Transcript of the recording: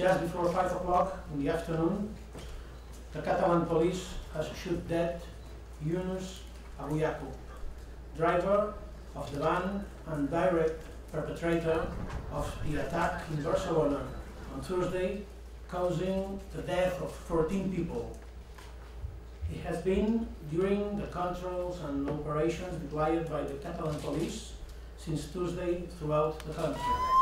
Just before 5 o'clock in the afternoon, the Catalan police has shot dead Yunus Abu Yaqub, driver of the van and direct perpetrator of the attack in Barcelona on Thursday, causing the death of 14 people. He has been during the controls and operations deployed by the Catalan police since Tuesday throughout the country.